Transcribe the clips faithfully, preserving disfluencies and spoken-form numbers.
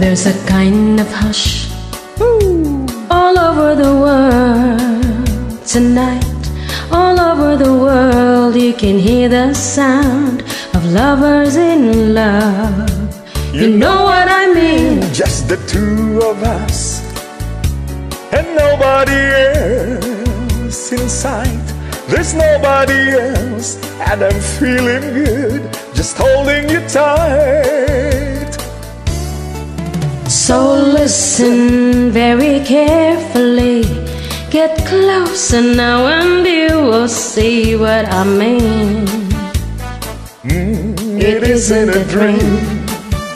There's a kind of hush all over the world tonight. All over the world you can hear the sound of lovers in love. You, you know what I mean? Just the two of us and nobody else in sight. There's nobody else, and I'm feeling good just holding you tight. So listen very carefully, get closer now and you will see what I mean. Mm, it, it isn't a dream.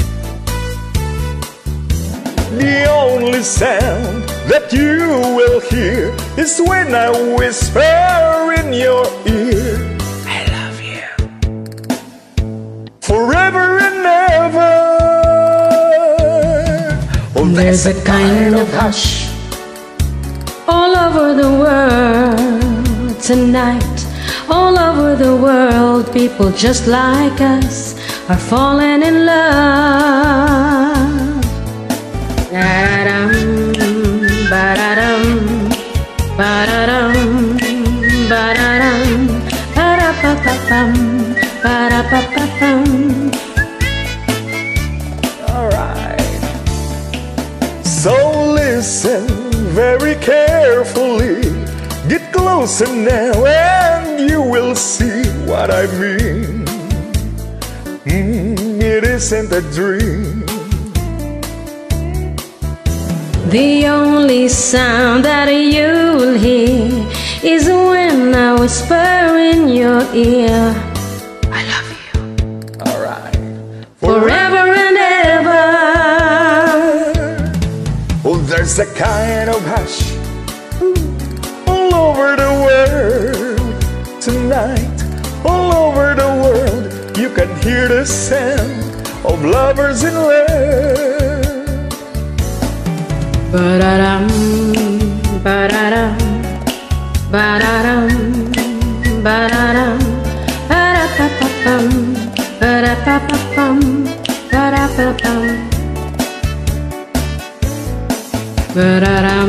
The only sound that you will hear is when I whisper in your ear, I love you forever and ever. Oh, there's a kind of hush all over the world tonight. All over the world, people just like us are falling in love. Ba-da-dum, ba-da-dum, ba-da-dum, ba-da-dum, ba-da-pa-pa-pum, ba-da-pa-pa-pum. All right. So listen very carefully, get closer now and you will see what I mean. Mm, it isn't a dream. The only sound that you'll hear is when I whisper in your ear, I love you. All right. Forever and ever. Oh, there's a kind of hush all over the world tonight. All over the world you can hear the sound of lovers in love. Ba-da-dum, ba-da-dum, ba-da-dum, ba-da-dum, ba-da-pa-pa-pum, ba-da-pa-pa-pum, ba-da-pa-pum, ba-da-dum.